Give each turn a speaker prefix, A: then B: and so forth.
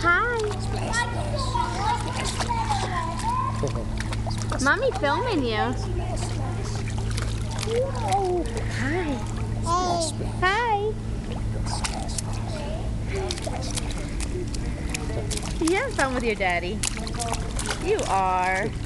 A: Hi. Mommy filming you. Hi. Hi. You having fun with your daddy? You are.